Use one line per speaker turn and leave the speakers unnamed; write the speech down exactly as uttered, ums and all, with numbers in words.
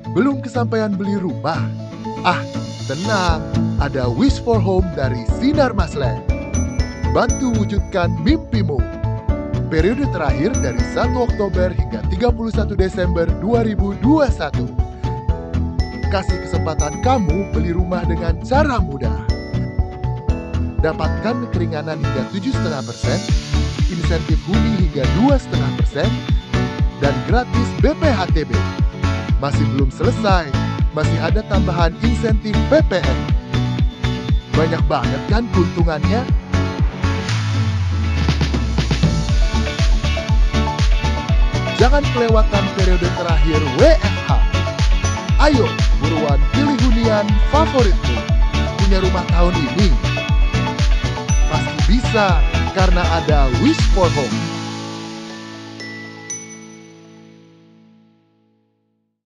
Belum kesampaian beli rumah? Ah, tenang, ada Wish for Home dari Sinar Maslen. Bantu wujudkan mimpimu. Periode terakhir dari satu Oktober hingga tiga puluh satu Desember dua ribu dua puluh satu. Kasih kesempatan kamu beli rumah dengan cara mudah. Dapatkan keringanan hingga tujuh koma lima persen, insentif huni hingga dua koma lima persen, dan gratis B P H T B. Masih belum selesai, masih ada tambahan insentif P P N. Banyak banget kan keuntungannya? Jangan kelewatan periode terakhir W F H. Ayo, buruan pilih hunian favoritmu. Punya rumah tahun ini? Pasti bisa, karena ada Wish for Home.